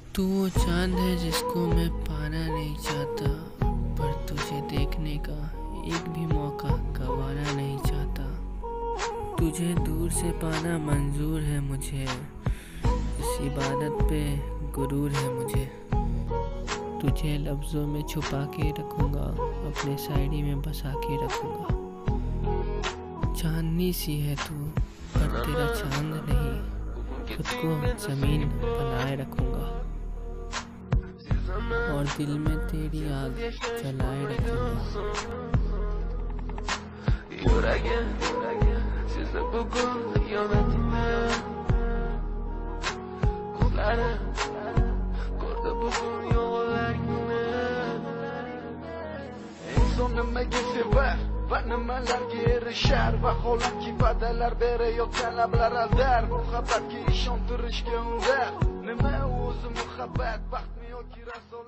तू वो चांद है जिसको मैं पाना नहीं चाहता, पर तुझे देखने का एक भी मौका गंवाना नहीं चाहता। तुझे दूर से पाना मंजूर है मुझे, इस इबादत पे गुरूर है मुझे। तुझे लफ्ज़ों में छुपा के रखूँगा, अपने शायरी में बसा के रखूँगा। चांदनी सी है तू पर तेरा चांद नहीं, खुद को ज़मीन बनाए रखूँगा और दिल में तेरी आग जलाए रखूँगा। Nimaga sevar va nimalarga erishar, vaholanki va'dalar berayotgan lablar aldar. Muhabbatga ishontirishga undar, nima o'zi muhabbat, baxtmi yoki raso